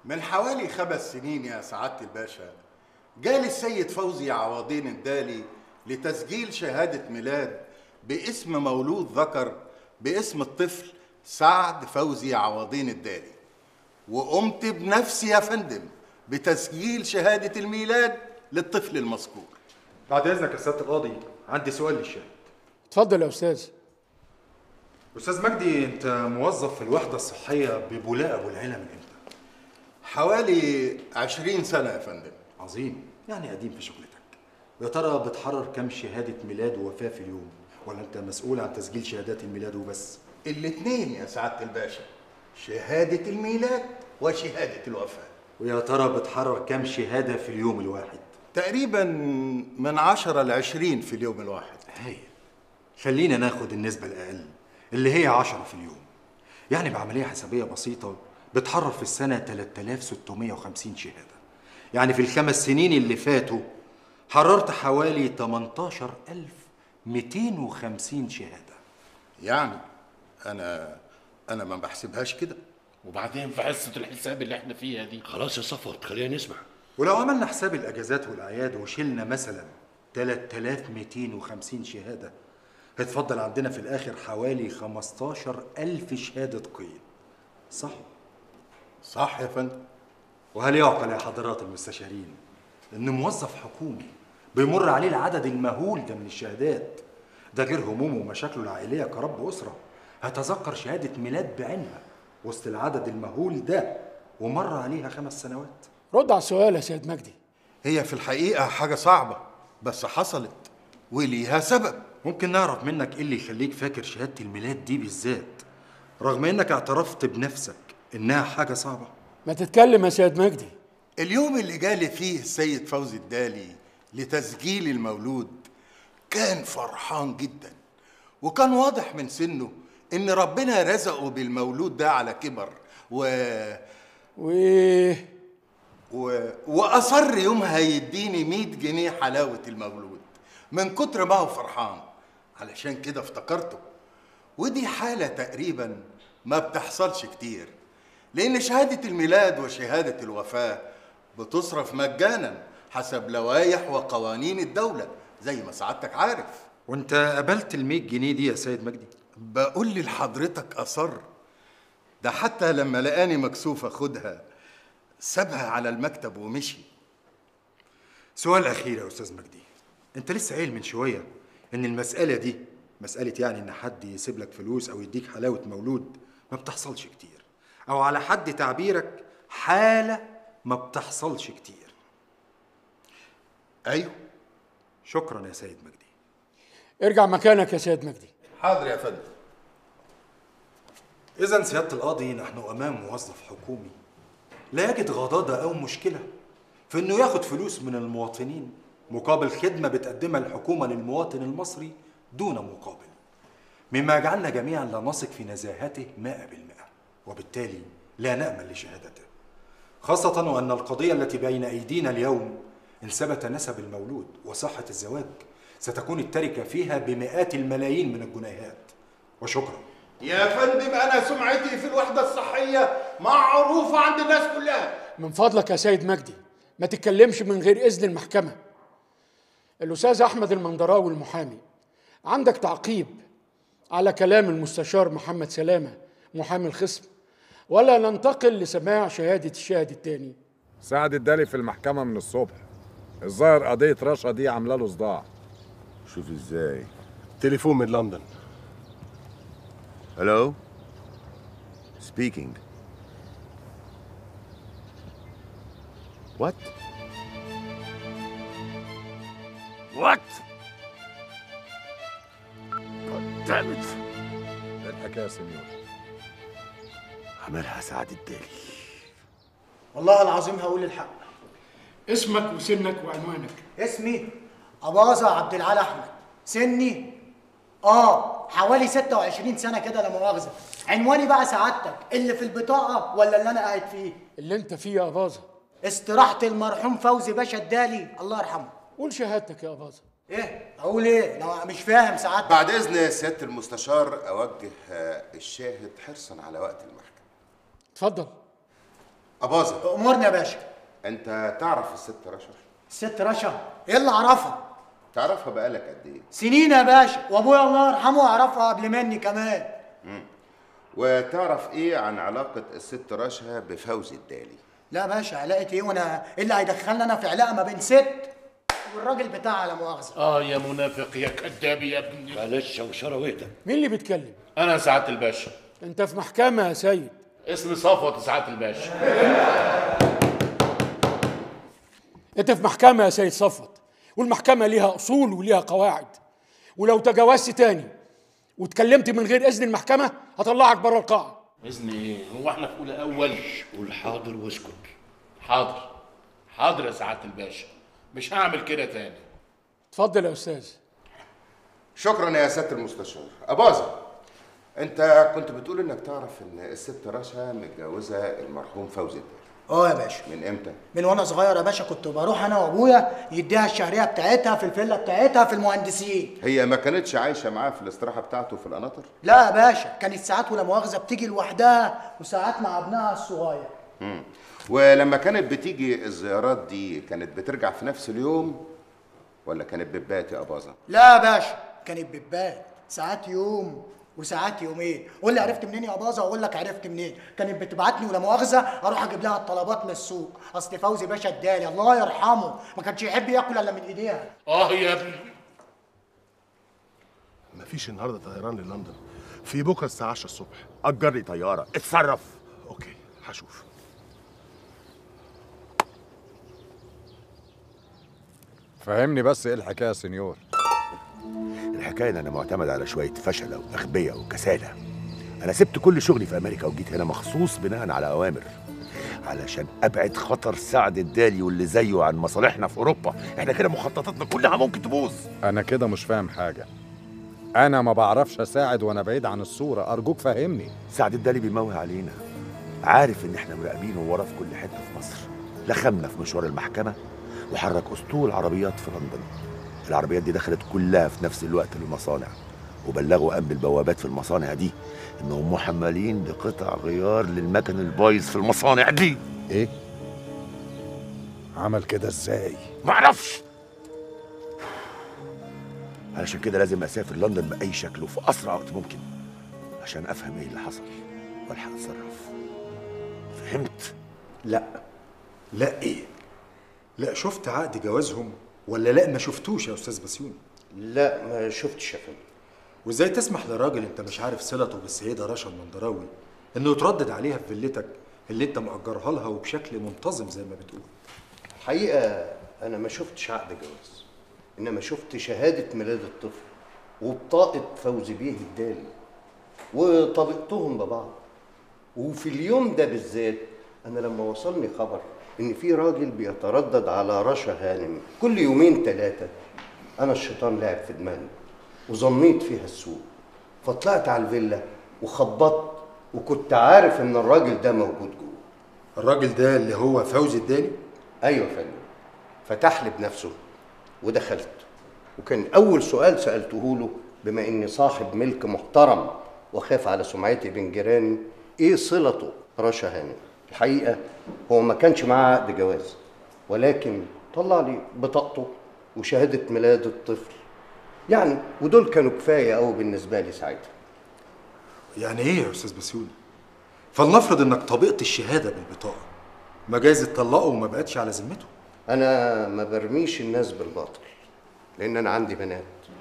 من حوالي 5 سنين يا سعادة الباشا جالي السيد فوزي عوضين الدالي لتسجيل شهادة ميلاد باسم مولود ذكر باسم الطفل سعد فوزي عوضين الدالي، وقمت بنفسي يا فندم بتسجيل شهادة الميلاد للطفل المذكور. بعد اذنك يا سياده القاضي، عندي سؤال للشاهد. اتفضل يا استاذ. استاذ مجدي، انت موظف في الوحده الصحيه ببولاق ابو العلا من امتى؟ حوالي 20 سنة يا فندم. عظيم، يعني قديم في شغلتك. يا ترى بتحرر كم شهاده ميلاد ووفاه في اليوم، ولا انت مسؤول عن تسجيل شهادات الميلاد وبس؟ الاتنين يا سعادة الباشا، شهادة الميلاد وشهادة الوفاة. ويا ترى بتحرر كم شهاده في اليوم الواحد؟ تقريبا من 10 ل20 في اليوم الواحد. هايل. خلينا ناخد النسبه الاقل اللي هي 10 في اليوم. يعني بعمليه حسابيه بسيطه بتحرر في السنه 3650 شهاده. يعني في الخمس سنين اللي فاتوا حررت حوالي 18250 شهاده. يعني انا ما بحسبهاش كده. وبعدين في حصة الحساب اللي احنا فيها دي. خلاص يا صفوت، خلينا نسمع. ولو عملنا حساب الاجازات والاعياد وشلنا مثلا 3250 شهاده، هيتفضل عندنا في الاخر حوالي 15000 شهاده قيد. صح؟ صح يا فندم. وهل يعقل يا حضرات المستشارين ان موظف حكومي بيمر عليه العدد المهول ده من الشهادات، ده غير همومه ومشاكله العائليه كرب اسره، هتذكر شهاده ميلاد بعينها وسط العدد المهول ده ومر عليها 5 سنوات؟ رد على السؤال يا سيد مجدي. هي في الحقيقة حاجة صعبة بس حصلت وليها سبب. ممكن نعرف منك ايه اللي يخليك فاكر شهاده الميلاد دي بالذات رغم انك اعترفت بنفسك انها حاجه صعبه؟ ما تتكلم يا سيد مجدي. اليوم اللي جالي فيه السيد فوزي الدالي لتسجيل المولود كان فرحان جدا، وكان واضح من سنه ان ربنا رزقه بالمولود ده على كبر واصر يومها يديني 100 جنيه حلاوة المولود من كتر ما هو فرحان. علشان كده افتكرته. ودي حالة تقريبا ما بتحصلش كتير، لأن شهادة الميلاد وشهادة الوفاة بتصرف مجانا حسب لوائح وقوانين الدولة زي ما سعادتك عارف. وانت قبلت ال100 جنيه دي يا سيد مجدي؟ بقول لي لحضرتك أصر، ده حتى لما لقاني مكسوف أخدها سابها على المكتب ومشي. سؤال أخير يا أستاذ مجدي، انت لسه قايل من شوية ان المسألة دي مسألة يعني ان حد يسيب لك فلوس او يديك حلاوة مولود ما بتحصلش كتير، او على حد تعبيرك حالة ما بتحصلش كتير. أيوه. شكرا يا سيد مجدي. ارجع مكانك يا سيد مجدي. حاضر يا فندم. إذا سيادة القاضي، نحن أمام موظف حكومي لا يجد غضاضة أو مشكلة في إنه ياخد فلوس من المواطنين مقابل خدمة بتقدمها الحكومة للمواطن المصري دون مقابل، مما يجعلنا جميعا لا نثق في نزاهته 100%، وبالتالي لا نأمل لشهادته، خاصة وأن القضية التي بين أيدينا اليوم إن ثبت نسب المولود وصحة الزواج ستكون التركة فيها بمئات الملايين من الجنيهات. وشكرا. يا فندم أنا سمعتي في الوحدة الصحية معروفة عند الناس كلها. من فضلك يا سيد مجدي ما تتكلمش من غير إذن المحكمة. الأستاذ أحمد المندراوي المحامي، عندك تعقيب على كلام المستشار محمد سلامة محامي الخصم، ولا ننتقل لسماع شهادة الشاهد الثاني؟ سعد الدالي في المحكمة من الصبح. الظاهر قضية رشا دي عاملة له صداع. شوف ازاي. تليفون من لندن. Hello? Speaking. What? What? God damn it. ايه الحكاية يا سنيور؟ عملها سعد الدالي. والله العظيم هقول الحق. اسمك وسنك وعنوانك؟ اسمي أباظة عبد العال أحمد. سني حوالي 26 سنة كده لا مؤاخذة. عنواني بقى سعادتك اللي في البطاقة ولا اللي أنا قاعد فيه؟ اللي أنت فيه يا أباظة. استراحة المرحوم فوزي باشا الدالي الله يرحمه. قول شهادتك يا أباظة. إيه؟ أقول إيه؟ أنا مش فاهم سعادتك. بعد إذن سيادة المستشار أوجه الشاهد حرصا على وقت المحكمة. اتفضل. أباظة، امورني يا باشا. انت تعرف الست رشا؟ الست رشا ايه اللي اعرفها؟ تعرفها بقالك قد ايه؟ سنين يا باشا، وابويا الله يرحمه يعرفها قبل مني كمان. وتعرف ايه عن علاقة الست رشا بفوزي الدالي؟ لا يا باشا، علاقه ايه؟ وانا ايه اللي هيدخلني انا في علاقه ما بين ست والراجل بتاعها لا مؤاخذه؟ يا منافق يا كذاب يا ابني. معلش شوشره واهدى. مين اللي بيتكلم؟ انا سعاده الباشا. انت في محكمة يا سيد. اسمي صفوت سعاده الباشا. انت في محكمة يا سيد صفوت، والمحكمة ليها اصول وليها قواعد، ولو تجاوزت تاني واتكلمت من غير اذن المحكمة هطلعك بره القاعة. اذن ايه؟ هو احنا في اولى اول؟ قول حاضر واسكت. حاضر. حاضر يا سعاده الباشا، مش هعمل كده تاني. اتفضل يا استاذ. شكرا يا سيادة المستشار. أباظة، انت كنت بتقول انك تعرف ان الست رشا متجوزة المرحوم فوزي الدالي. اه يا باشا. من امتى؟ من وانا صغير يا باشا، كنت بروح انا وابويا يديها الشهريه بتاعتها في الفيلا بتاعتها في المهندسين. هي ما كانتش عايشة معاه في الاستراحة بتاعته في القناطر؟ لا يا باشا، كانت ساعات ولا مؤاخذه بتيجي لوحدها وساعات مع ابنها الصغير. ولما كانت بتيجي الزيارات دي كانت بترجع في نفس اليوم ولا كانت بتبات يا أباظة؟ لا يا باشا، كانت بتبات، ساعات يوم وساعات يومين. قول لي عرفت منين يا باظه؟ اقول لك عرفت منين. كانت بتبعتني ولا مؤاخذه اروح اجيب لها الطلبات من السوق. اصل فوزي باشا الدالي الله يرحمه ما كانش يحب ياكل الا من ايديها. يا ابني. مفيش النهارده طيران للندن، في بكره الساعه 10 الصبح. اجر لي طياره، اتصرف. اوكي هشوف. فهمني بس ايه الحكايه يا سنيور؟ الحكايه ان انا معتمد على شويه فشله واغبياء وكساله. انا سبت كل شغلي في امريكا وجيت هنا مخصوص بناء على اوامر، علشان ابعد خطر سعد الدالي واللي زيه عن مصالحنا في اوروبا. احنا كده مخططاتنا كلها ممكن تبوظ. انا كده مش فاهم حاجه. انا ما بعرفش اساعد وانا بعيد عن الصوره، ارجوك فهمني. سعد الدالي بيموه علينا، عارف ان احنا مراقبينه وراه في كل حته في مصر. لخمنا في مشوار المحكمه وحرك اسطول عربيات في لندن. العربيات دي دخلت كلها في نفس الوقت للمصانع، وبلغوا امن البوابات في المصانع دي انهم محملين بقطع غيار للمكن البايظ في المصانع دي. ايه؟ عمل كده ازاي؟ معرفش. علشان كده لازم اسافر لندن باي شكل وفي اسرع وقت ممكن عشان افهم ايه اللي حصل والحق اتصرف. فهمت؟ لا. لا ايه؟ لا شفت عقد جوازهم ولا لا ما شفتوش يا استاذ بسيوني؟ لا ما شفتش يا فندم. وازاي تسمح لراجل انت مش عارف صلته بالسيده رشا المندراوي انه يتردد عليها في فيلتك اللي انت مأجرها لها وبشكل منتظم زي ما بتقول؟ الحقيقه انا ما شفتش عقد جواز، انما شفت شهاده ميلاد الطفل وبطاقه فوزي بيه الدالي وطابقتهم ببعض. وفي اليوم ده بالذات انا لما وصلني خبر ان في راجل بيتردد على رشا هانم كل يومين ثلاثه، انا الشيطان لعب في دماغي وظنيت فيها السوء، فطلعت على الفيلا وخبطت وكنت عارف ان الراجل ده موجود جوه. الراجل ده اللي هو فوزي الدالي؟ ايوه يا فندم. فتح لي بنفسه ودخلت، وكان اول سؤال سالته له بما اني صاحب ملك محترم وخاف على سمعتي بين جيراني، ايه صلته رشا هانم؟ الحقيقه هو ما كانش معاه عقد جواز، ولكن طلع لي بطاقته وشهاده ميلاد الطفل يعني، ودول كانوا كفايه قوي بالنسبه لي ساعتها. يعني ايه يا استاذ بسيوني؟ فلنفرض انك طبقت الشهاده بالبطاقه، ما جايز اتطلقوا وما بقتش على ذمته. انا ما برميش الناس بالباطل لان انا عندي بنات،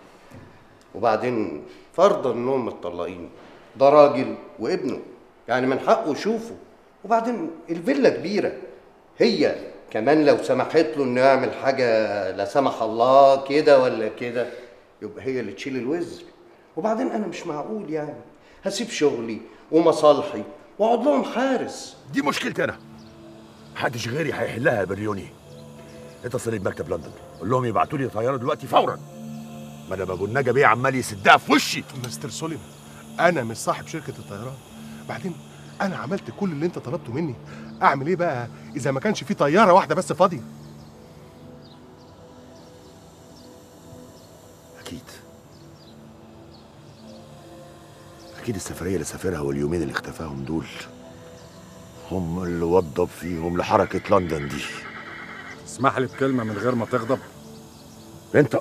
وبعدين فرضا انهم متطلقين ده راجل وابنه يعني من حقه يشوفه، وبعدين الفيلا كبيره، هي كمان لو سمحت له انه يعمل حاجه لا سمح الله كده ولا كده يبقى هي اللي تشيل الوزر. وبعدين انا مش معقول يعني هسيب شغلي ومصالحي واقعد لهم حارس. دي مشكلتي انا، محدش غيري هيحلها يا بريوني. اتصل بمكتب لندن قول لهم يبعتوا لي طياره دلوقتي فورا، ما انا ابو النجا بيه عمال يسدها في وشي. مستر سوليفان، انا مش صاحب شركه الطيران، بعدين انا عملت كل اللي انت طلبته مني. اعمل ايه بقى اذا ما كانش في طياره واحده بس فاضيه؟ اكيد السفريه اللي سافرها واليومين اللي اختفاهم دول هم اللي وضب فيهم لحركة لندن دي. اسمح لي بكلمة من غير ما تغضب. انت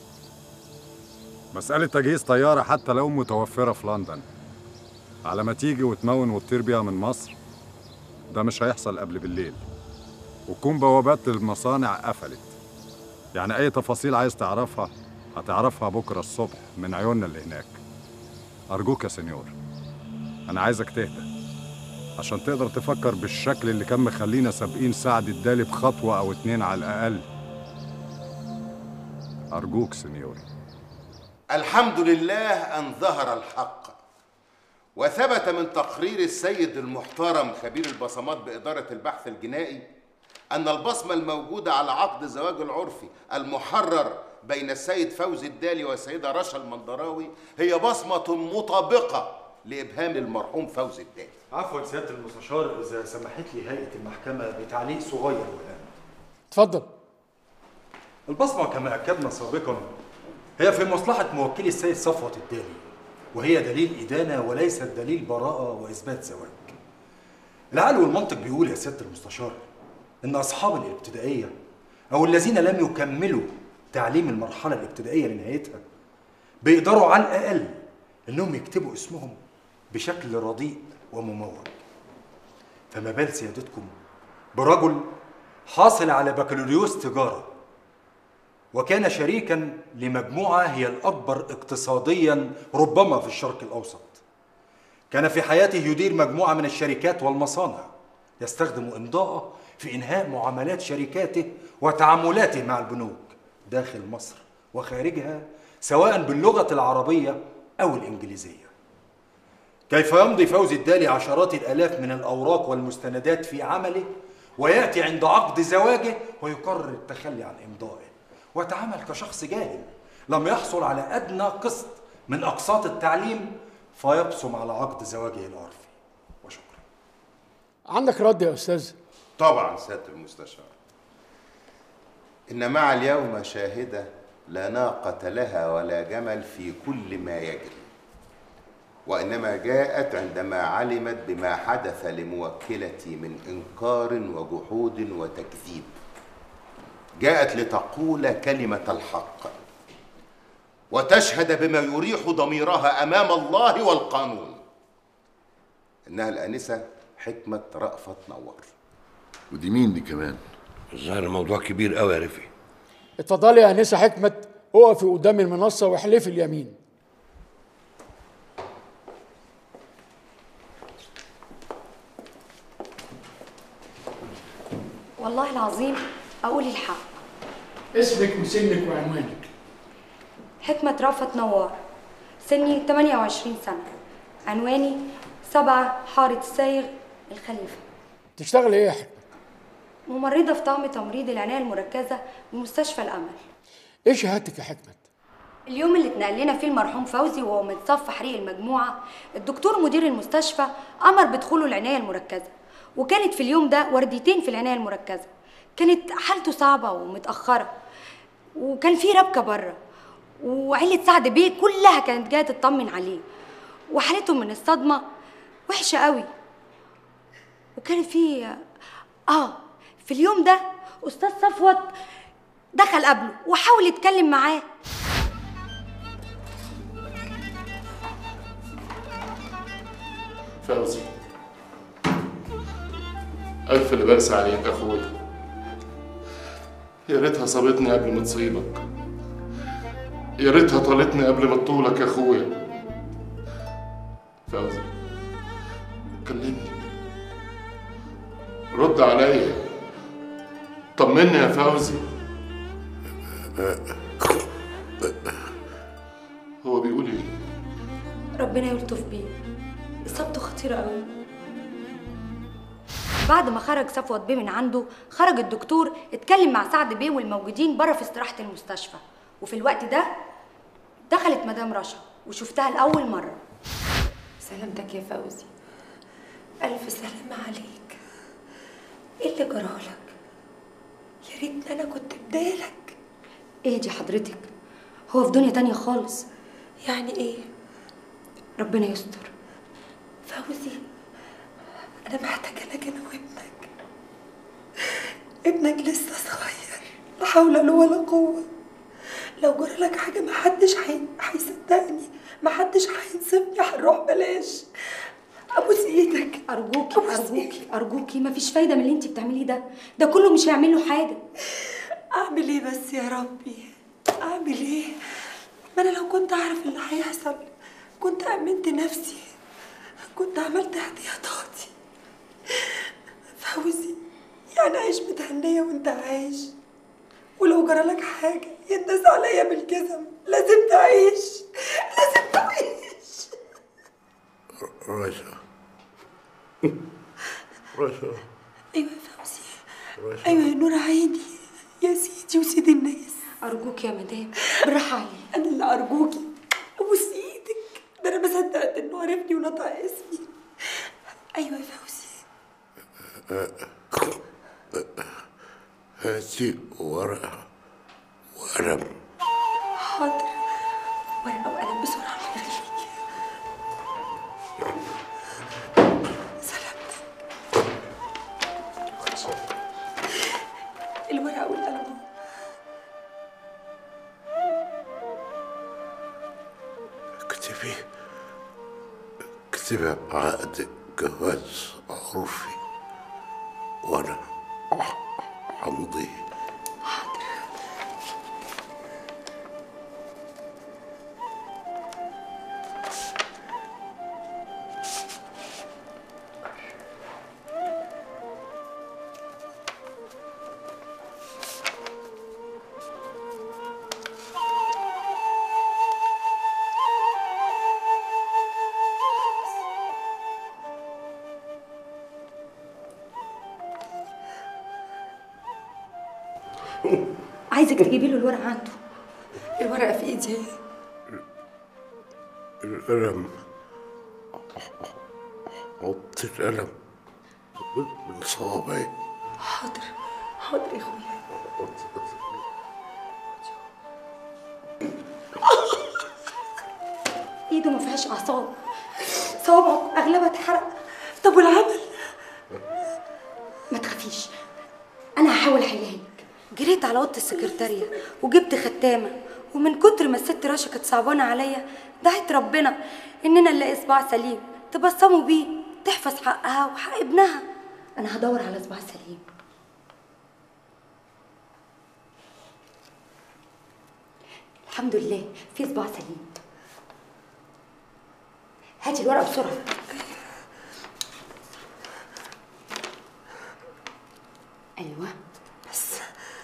مسألة تجهيز طيارة حتى لو متوفرة في لندن على ما تيجي وتمون وتطير بيها من مصر، ده مش هيحصل قبل بالليل، وتكون بوابات المصانع قفلت. يعني أي تفاصيل عايز تعرفها هتعرفها بكرة الصبح من عيوننا اللي هناك. أرجوك يا سنيور، أنا عايزك تهدى عشان تقدر تفكر بالشكل اللي كان مخلينا سابقين سعد الدالي بخطوة أو 2 على الأقل. أرجوك سنيور. الحمد لله أن ظهر الحق، وثبت من تقرير السيد المحترم خبير البصمات بإدارة البحث الجنائي أن البصمة الموجودة على عقد زواج العرفي المحرر بين السيد فوزي الدالي والسيدة رشا المندراوي هي بصمة مطابقة لإبهام المرحوم فوزي الدالي. عفوا سيادة المستشار، إذا سمحت لي هيئة المحكمة بتعليق صغير والآن. اتفضل. البصمة كما أكدنا سابقا هي في مصلحة موكلي السيد صفوت الدالي، وهي دليل إدانة وليست دليل براءة وإثبات زواج. العقل والمنطق بيقول يا سيادة المستشار إن أصحاب الابتدائية أو الذين لم يكملوا تعليم المرحلة الابتدائية لنهايتها بيقدروا على الأقل إنهم يكتبوا اسمهم بشكل رديء ومموج، فما بال سيادتكم برجل حاصل على بكالوريوس تجارة وكان شريكا لمجموعة هي الأكبر اقتصاديا ربما في الشرق الأوسط. كان في حياته يدير مجموعة من الشركات والمصانع يستخدم إمضاءه في إنهاء معاملات شركاته وتعاملاته مع البنوك داخل مصر وخارجها سواء باللغة العربية أو الإنجليزية. كيف يمضي فوزي الدالي عشرات الآلاف من الأوراق والمستندات في عمله ويأتي عند عقد زواجه ويقرر التخلي عن إمضائه ويتعامل كشخص جاهل لم يحصل على أدنى قسط من أقساط التعليم فيبصم على عقد زواجه العرفي. وشكرا. عندك رد يا أستاذ؟ طبعا سيادة المستشار. إن مع اليوم شاهدة لا ناقة لها ولا جمل في كل ما يجري، وإنما جاءت عندما علمت بما حدث لموكلتي من إنكار وجحود وتكذيب. جاءت لتقول كلمة الحق وتشهد بما يريح ضميرها أمام الله والقانون. إنها الآنسة حكمة رأفت نور. ودي مين دي كمان؟ الظاهر الموضوع كبير قوي يا رفي. اتفضلي يا أنسة حكمة، اقفي قدام المنصة واحلفي اليمين. والله العظيم أقول الحق. اسمك وسنك وعنوانك؟ حكمة رأفت نوار، سني 28 سنة، عنواني 7 حارة السايغ الخليفة. تشتغلي ايه يا حكمة؟ ممرضة في طاقم تمريض العناية المركزة بمستشفى الأمل. ايه شهادتك يا حكمة؟ اليوم اللي اتنقل لنا فيه المرحوم فوزي وهو متصف حريق المجموعة، الدكتور مدير المستشفى أمر بدخوله العناية المركزة، وكانت في اليوم ده ورديتين في العناية المركزة. كانت حالته صعبة ومتأخرة، وكان في ربكة بره، وعيلة سعد بيه كلها كانت جاية تطمن عليه، وحالته من الصدمة وحشة قوي. وكان في اليوم ده أستاذ صفوت دخل قبله وحاول يتكلم معاه. فوزي، ألف اللي برسى عليك أخويا. يا ريتها صابتني قبل ما تصيبك، يا ريتها طالتني قبل ما تطولك يا أخويا. فوزي كلمني، رد عليا، طمني يا فوزي. هو بيقول ايه؟ ربنا يلطف بيه، اصابته خطيره قوي. بعد ما خرج صفوت بيه من عنده، خرج الدكتور اتكلم مع سعد بيه والموجودين بره في استراحه المستشفى، وفي الوقت ده دخلت مدام رشا وشفتها لاول مره. سلامتك يا فوزي، الف سلامه عليك. ايه اللي جرالك؟ يا ريتني انا كنت بدالك. ايه دي حضرتك؟ هو في دنيا تانية خالص. يعني ايه؟ ربنا يستر. فوزي أنا محتاجة لك أنا وابنك. ابنك لسه صغير، لا حول له ولا قوة. لو جرى لك حاجة محدش هيصدقني، محدش هينصفني، هنروح بلاش. أبوس إيدك. أرجوكي مفيش فايدة من اللي انتي بتعمليه ده كله مش هيعمل له حاجة. أعمل إيه بس يا ربي؟ أعمل إيه؟ ما أنا لو كنت أعرف اللي هيحصل كنت أمنت نفسي، كنت عملت احتياطاتي. فوزي، يعني عيش متهنية وأنت عايش، ولو جرالك حاجة ينداس عليا بالجزم. لازم تعيش، لازم تعيش. رشا رشا. أيوة يا فوزي، أيوة يا نور عيني، يا سيدي وسيد الناس. أرجوكي يا مدام بالراحة عليه. أنا اللي أرجوكي، أبوس إيدك. ده أنا ما صدقت إنه عرفني ونطق اسمي. أيوة يا فوزي. هاتي ورقة وقلم. حاضر، ورقة وقلم بسرعة. سلامتك. الورقة والقلم. اكتبي عقد جواز عرفي وانا همضيه. عايزك تجيبي له الورقة عنده. الورقة في ايدي. القلم، حط القلم من صوابعي. حاضر حاضر يا اخويا. ايده ما فيهاش اعصاب، صوابعه اغلبها اتحرق. طب والعمل؟ ما تخافيش، انا هحاول احلها لك. جريت على اوضه السكرتاريه وجبت ختامه، ومن كتر ما الست رشا كانت صعبانه عليا دعيت ربنا اننا نلاقي صباع سليم تبصموا بيه تحفظ حقها وحق ابنها. انا هدور على صباع سليم. الحمد لله في صباع سليم. هاتي الورقه بسرعه. ايوه بس.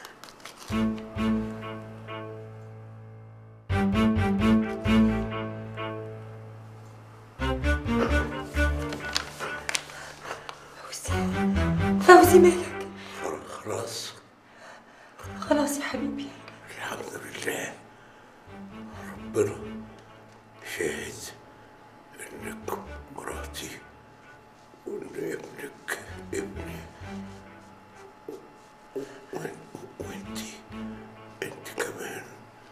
فوزي مالك؟ خلاص خلاص يا حبيبي. الحمد لله. ربنا شاهد انك مراتي وان ابنك ابني، وانتي كمان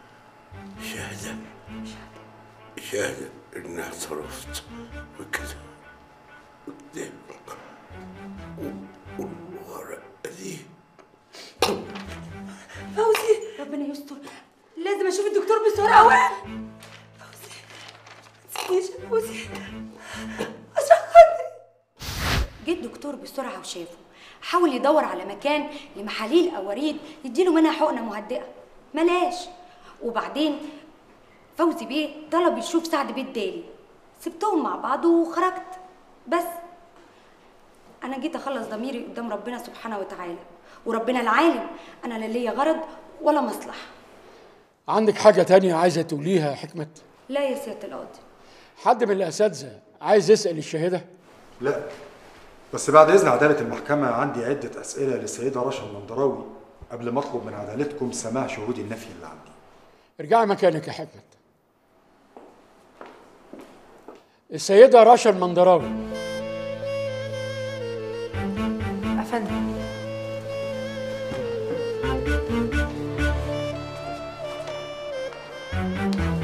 شاهدة اني اعترفت بكده قدامك. والورقة دي فوزي ربنا يستر، لازم اشوف الدكتور بسرعه. فوزي ما تسيبنيش يا فوزي عشان خاطري. جه الدكتور بسرعه وشافه، حاول يدور على مكان لمحاليل او وريد يديله منها حقنه مهدئه، ملاش. وبعدين فوزي بيه طلب يشوف سعد بيه الدالي، سبتهم مع بعض وخرجت. بس انا جيت اخلص ضميري قدام ربنا سبحانه وتعالى، وربنا العالم انا لا ليا غرض ولا مصلحه. عندك حاجه تانية عايزه تقوليها يا حكمه؟ لا يا سياده القاضي. حد من الاساتذه عايز يسال الشاهده؟ لا، بس بعد اذن عداله المحكمه عندي عده اسئله للسيده رشا المندراوي قبل ما اطلب من عدالتكم سماع شهود النفي اللي عندي. ارجعي مكانك يا حكمه. السيده رشا المندراوي. افندم.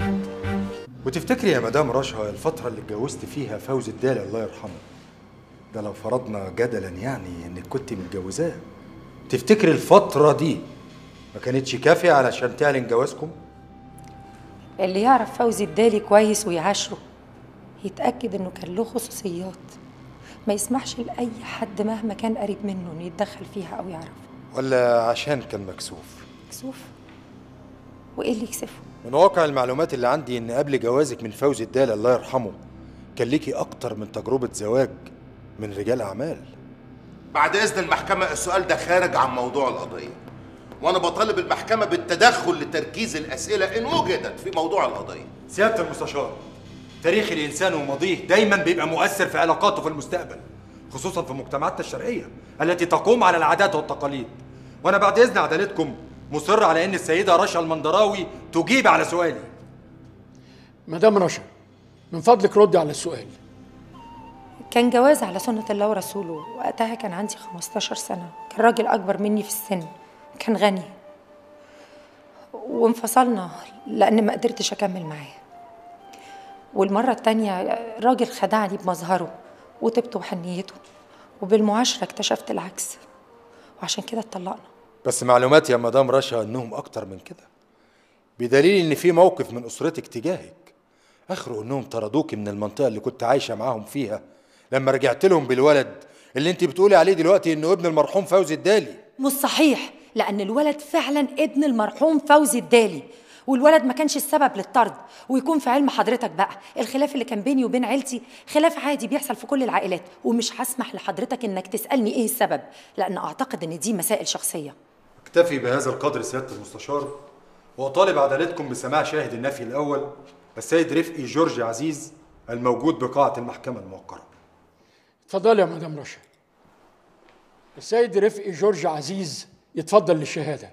وتفتكري يا مدام رشا الفتره اللي اتجوزت فيها فوزي الدالي الله يرحمه ده لو فرضنا جدلا يعني انك كنت متجوزاه، تفتكر الفترة دي ما كانتش كافية علشان تعلن جوازكم؟ اللي يعرف فوزي الدالي كويس ويعاشره يتأكد انه كان له خصوصيات ما يسمحش لأي حد مهما كان قريب منه انه يتدخل فيها او يعرفها. ولا عشان كان مكسوف؟ مكسوف؟ وايه اللي يكسفه؟ من واقع المعلومات اللي عندي ان قبل جوازك من فوزي الدالي الله يرحمه كان ليكي اكتر من تجربة زواج من رجال اعمال. بعد اذن المحكمة السؤال ده خارج عن موضوع القضية، وانا بطالب المحكمة بالتدخل لتركيز الاسئلة ان وجدت في موضوع القضية. سيادة المستشار، تاريخ الانسان وماضيه دايما بيبقى مؤثر في علاقاته في المستقبل، خصوصا في مجتمعاتنا الشرقية التي تقوم على العادات والتقاليد. وانا بعد اذن عدالتكم مصر على ان السيدة رشا المندراوي تجيب على سؤالي. مدام رشا، من فضلك ردي على السؤال. كان جواز على سنة الله ورسوله، وقتها كان عندي 15 سنة، كان راجل أكبر مني في السن، كان غني، وانفصلنا لأن ما قدرتش أكمل معاه. والمرة التانية الراجل خدعني بمظهره وطيبته وحنيته، وبالمعاشرة اكتشفت العكس، وعشان كده اتطلقنا. بس معلوماتي يا مدام رشا انهم اكتر من كده، بدليل ان في موقف من اسرتك تجاهك اخره انهم طردوك من المنطقه اللي كنت عايشه معاهم فيها لما رجعت لهم بالولد اللي انت بتقولي عليه دلوقتي انه ابن المرحوم فوزي الدالي. مش صحيح، لأن الولد فعلا ابن المرحوم فوزي الدالي، والولد ما كانش السبب للطرد. ويكون في علم حضرتك بقى الخلاف اللي كان بيني وبين عيلتي خلاف عادي بيحصل في كل العائلات، ومش هسمح لحضرتك انك تسألني ايه السبب، لأن اعتقد ان دي مسائل شخصية. اكتفي بهذا القدر سيادة المستشار، وأطالب عدالتكم بسماع شاهد النفي الأول السيد رفقي جورج عزيز الموجود بقاعة المحكمة الموقرة. اتفضلي يا مدام رشا. السيد رفقي جورج عزيز يتفضل للشهادة.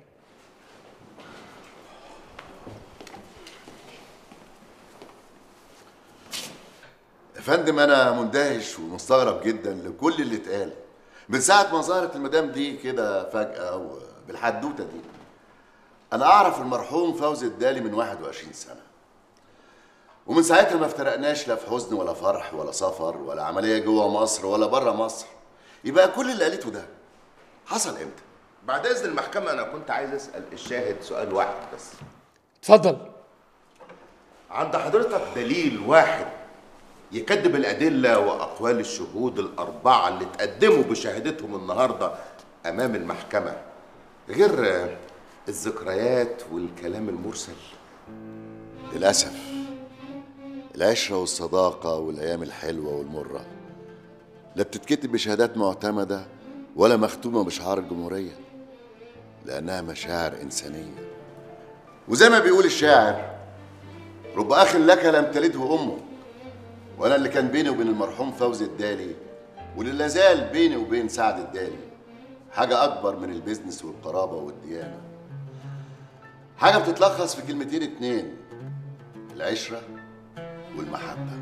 يا فندم، أنا مندهش ومستغرب جدا لكل اللي اتقال من ساعة ما ظهرت المدام دي كده فجأة وبالحدوتة دي. أنا أعرف المرحوم فوزي الدالي من 21 سنة، ومن ساعتها ما افترقناش لا في حزن ولا فرح ولا سفر ولا عملية جوه مصر ولا بره مصر. يبقى كل اللي قالته ده حصل امتى؟ بعد اذن المحكمة انا كنت عايز اسأل الشاهد سؤال واحد بس. اتفضل. عند حضرتك دليل واحد يكذب الأدلة وأقوال الشهود الأربعة اللي تقدموا بشهادتهم النهاردة أمام المحكمة غير الذكريات والكلام المرسل؟ للأسف العشرة والصداقة والأيام الحلوة والمرة لا بتتكتب بشهادات معتمدة ولا مختومة بشعار الجمهورية، لأنها مشاعر إنسانية. وزي ما بيقول الشاعر: رب أخ لك لم تلده أمه. وأنا اللي كان بيني وبين المرحوم فوزي الدالي واللي لازال بيني وبين سعد الدالي حاجة أكبر من البيزنس والقرابة والديانة، حاجة بتتلخص في كلمتين اتنين: العشرة والمحبة.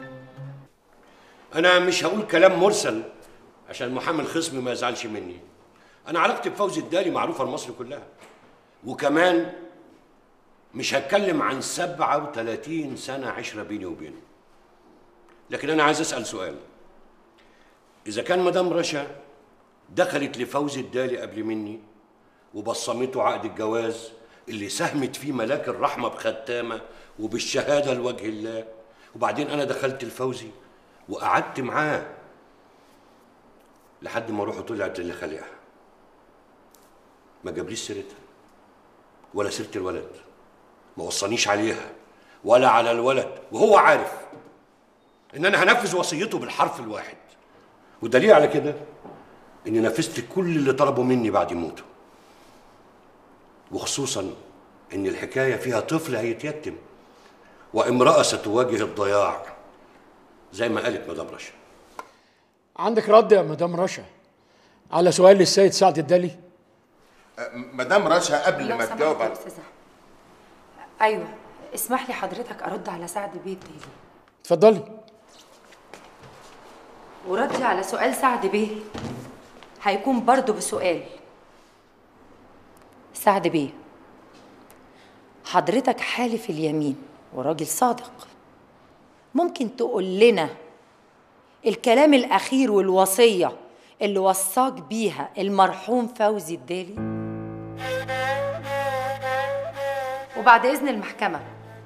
أنا مش هقول كلام مرسل عشان محامي الخصم ما يزعلش مني. أنا علاقتي بفوزي الدالي معروفة لمصر كلها، وكمان مش هتكلم عن 37 سنة عشرة بيني وبينه. لكن أنا عايز أسأل سؤال: إذا كان مدام رشا دخلت لفوزي الدالي قبل مني وبصمته عقد الجواز اللي ساهمت فيه ملاك الرحمة بختامة وبالشهادة لوجه الله، وبعدين أنا دخلت لفوزي وقعدت معاه لحد ما روحه طلعت اللي خلقها، ما جابليش سيرتها ولا سيرة الولد، ما وصانيش عليها ولا على الولد، وهو عارف ان انا هنفذ وصيته بالحرف الواحد. والدليل على كده اني نفذت كل اللي طلبه مني بعد موته، وخصوصا ان الحكايه فيها طفل هيتيتم وامراه ستواجه الضياع زي ما قالت مدام رشا. عندك رد يا مدام رشا على سؤال للسيد سعد الدالي؟ مدام رشا قبل ما تجاوب على ايوه، اسمح لي حضرتك ارد على سعد بيه الدالي. اتفضلي. وردي على سؤال سعد بيه هيكون برضه بسؤال. سعد بيه، حضرتك حالف اليمين وراجل صادق، ممكن تقول لنا الكلام الأخير والوصية اللي وصاك بيها المرحوم فوزي الدالي؟ وبعد إذن المحكمة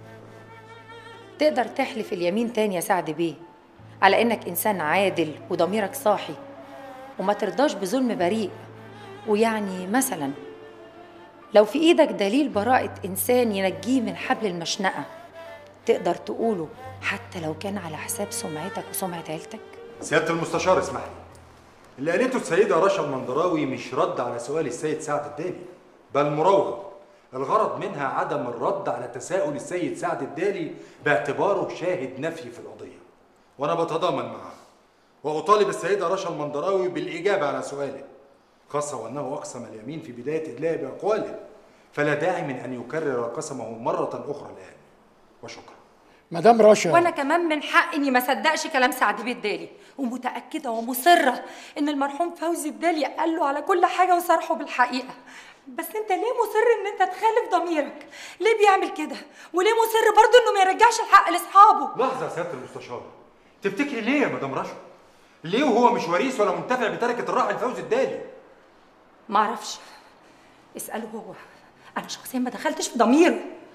تقدر تحلف اليمين تاني يا سعد بيه على إنك إنسان عادل وضميرك صاحي وما ترضاش بظلم بريء، ويعني مثلا لو في إيدك دليل براءة إنسان ينجيه من حبل المشنقة تقدر تقوله حتى لو كان على حساب سمعتك وسمعة عيلتك؟ سيادة المستشار اسمح لي، اللي قالته السيدة رشا المندراوي مش رد على سؤال السيد سعد الدالي، بل مراوغة. الغرض منها عدم الرد على تساؤل السيد سعد الدالي باعتباره شاهد نفي في القضية، وأنا بتضامن معه وأطالب السيدة رشا المندراوي بالإجابة على سؤاله، خاصة وأنه أقسم اليمين في بداية إدلاء بأقواله، فلا داعي من أن يكرر قسمه مرة أخرى الآن. وشكرا. مدام رشا، وانا كمان من حق اني ما صدقش كلام سعد بيه الدالي، ومتاكده ومصره ان المرحوم فوزي الدالي قال له على كل حاجه وصرحه بالحقيقه. بس انت ليه مصر ان انت تخالف ضميرك؟ ليه بيعمل كده؟ وليه مصر برضه انه ما يرجعش الحق لاصحابه؟ لحظه يا سياده المستشار، تفتكري ليه يا مدام رشا؟ ليه وهو مش وريث ولا منتفع بتركه الراحل فوزي الدالي؟ ما اعرفش، اساله هو، انا شخصيا ما دخلتش في ضميره.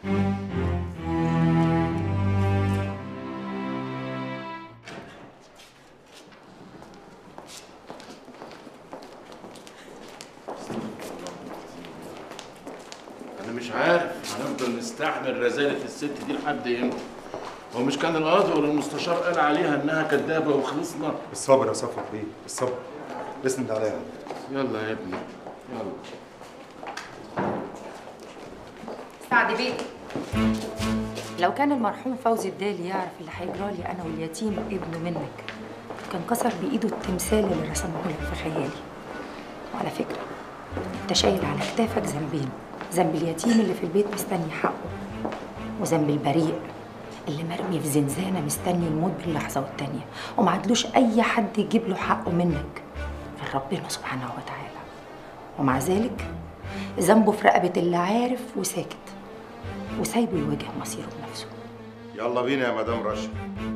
مش عارف هنفضل نستحمل رزالة الست دي لحد امتى؟ هو مش كان القاضي ولا المستشار قال عليها انها كدابه وخلصنا؟ الصبر يا صفوت بيه، الصبر. اسند عليها. يلا يا ابني يلا. سعد بيه، لو كان المرحوم فوزي الدالي يعرف اللي هيجرى لي انا واليتيم ابنه منك كان كسر بايده التمثال اللي رسمه لك في خيالي. وعلى فكره انت شايل على كتافك ذنبين، ذنب اليتيم اللي في البيت مستني حقه، وذنب البريء اللي مرمي في زنزانه مستني الموت باللحظه والتانيه وما عدلوش اي حد يجيب له حقه منك غير ربنا سبحانه وتعالى. ومع ذلك ذنبه في رقبه اللي عارف وساكت وسايبه يواجه مصيره بنفسه. يلا بينا يا مدام رشا.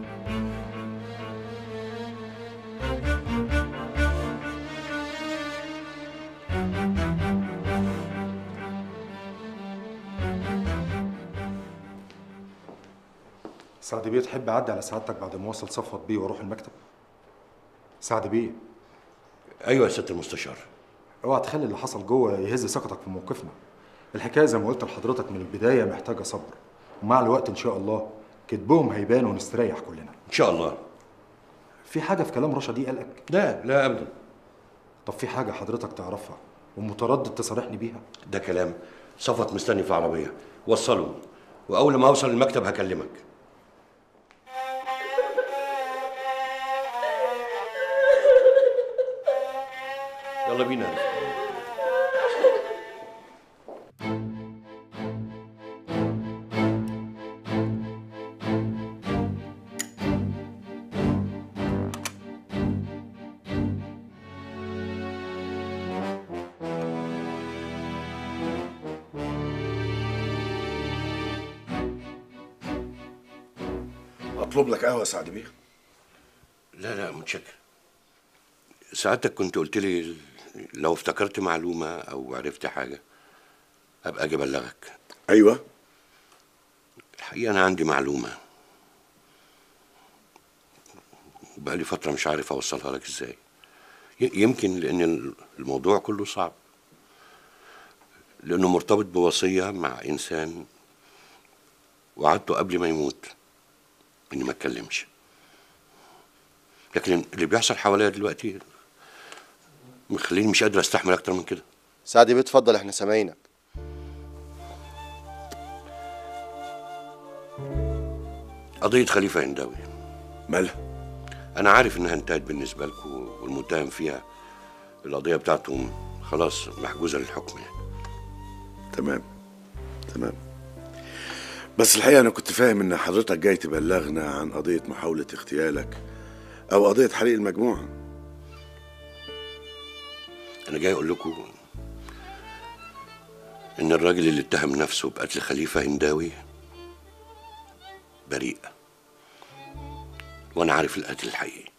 سعد بيه، تحب اعدي على سعادتك بعد ما اوصل صفوت بيه واروح المكتب؟ سعد بيه. ايوه يا سياده المستشار. اوعى تخلي اللي حصل جوه يهز ثقتك في موقفنا. الحكايه زي ما قلت لحضرتك من البدايه محتاجه صبر، ومع الوقت ان شاء الله كدبهم هيبان ونستريح كلنا ان شاء الله. في حاجه في كلام رشا دي قلقك؟ لا ابدا. طب في حاجه حضرتك تعرفها ومتردد تصارحني بيها؟ ده كلام. صفوت مستني في عربيه، وصله واول ما اوصل المكتب هكلمك. يلا بينا. اطلب لك قهوه يا سعد بيه؟ لا متشكر. سعادتك كنت قلت لي لو افتكرت معلومة أو عرفت حاجة أبقى أجي أبلغك. أيوه. الحقيقة أنا عندي معلومة بقالي فترة مش عارف أوصلها لك إزاي. يمكن لأن الموضوع كله صعب، لأنه مرتبط بوصية مع إنسان وعدته قبل ما يموت إني ما أتكلمش، لكن اللي بيحصل حواليا دلوقتي مخليني مش قادر استحمل اكتر من كده. سعد بيه اتفضل، احنا سامعينك. قضية خليفة هنداوي. مالها؟ أنا عارف إنها انتهت بالنسبة لكم والمتهم فيها القضية بتاعته خلاص محجوزة للحكم يعني. تمام. بس الحقيقة أنا كنت فاهم إن حضرتك جاي تبلغنا عن قضية محاولة اغتيالك أو قضية حريق المجموعة. أنا جاي أقول لكم إن الراجل اللي اتهم نفسه بقتل خليفة هنداوي بريء، وأنا عارف القاتل الحقيقي.